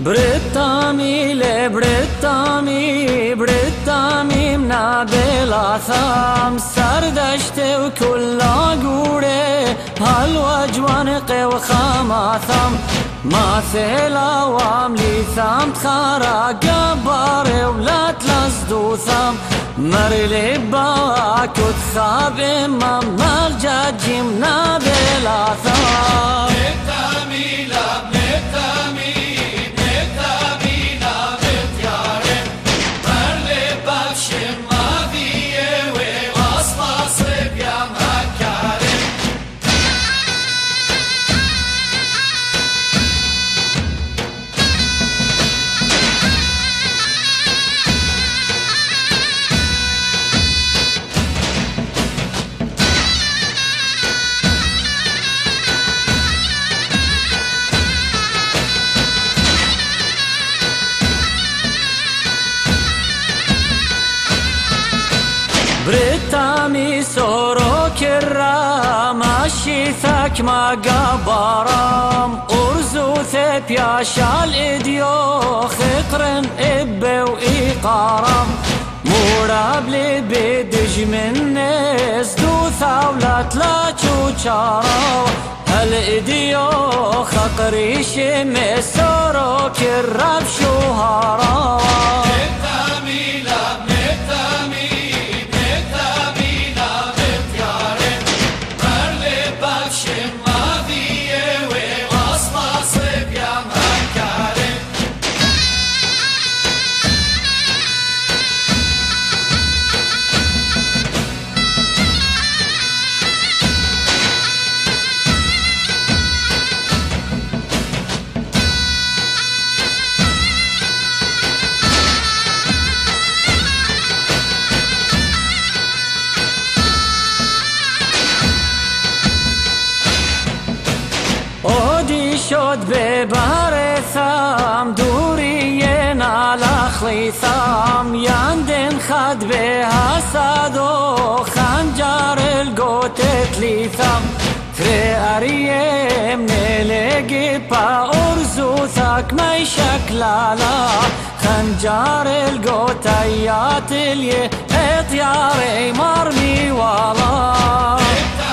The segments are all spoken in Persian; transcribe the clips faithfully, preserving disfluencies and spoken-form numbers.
برتامي لبرتامي برتامي من بلاثام سردشت وكل قوره هالوجوانق وخماثام ما ثلا واملي ثام تخارا قبار ولا تلصدو ثام مرلي باك وتخاب امام مرجاجي من بلاثام برتامي لبرتامي برتامي سوروك الرام الشيثاك ما قبرام أرزو ثب يا شال إديو خطرن إب وإيقارام مراب لي بدج من ناس دو ثولات لا تشارو هل إديو خطري شمس سوروك الراب شهرام شد ببار ثام دوريين على خليثام ياندن خد بها سادو خنجر القوتت ليثام تري أريم نلقي با أرزو ثاك ما يشكلالا خنجر القوتيات اللي اطياري مرمي والله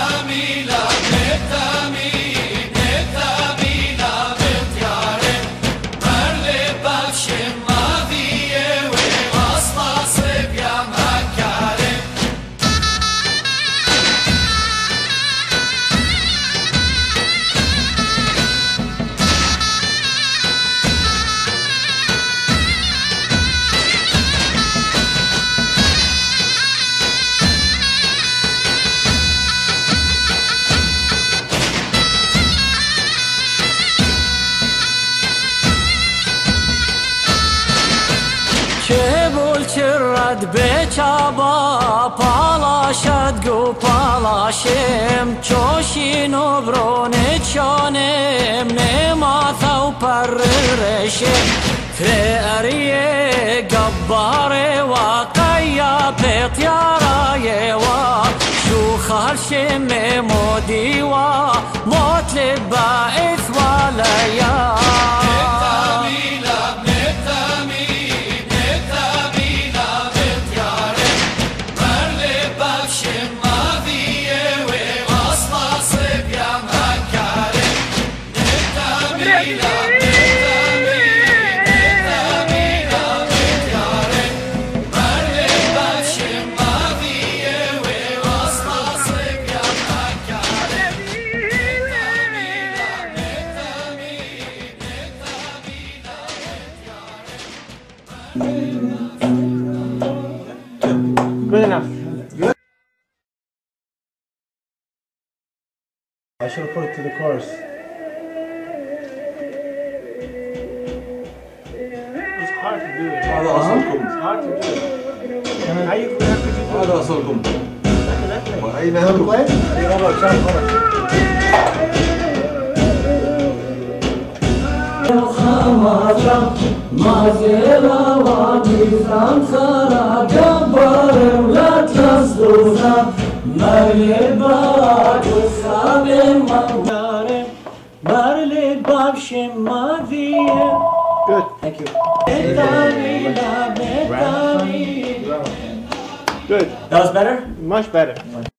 شرد بچابا پالاشد گو پالاشم چوشینو برونه چانم نماثو پر رشم تریه گباره واقعیا پیتیارای وا شو خالشم مودی وا مطلب باعث والیا Good enough. Good. I should have put it to the chorus. It's hard to do it. هذا أصلكم. It's hard to do it. How you how could you do it? هذا أصلكم. أين هذا كويس؟ غلط شاف غلط. ما زيلا وادي خرا جبار ولا تصدونا مريبا وصاب مغارب برلي بابش ما فيه. Good. Thank you. Good. That was better? Much better.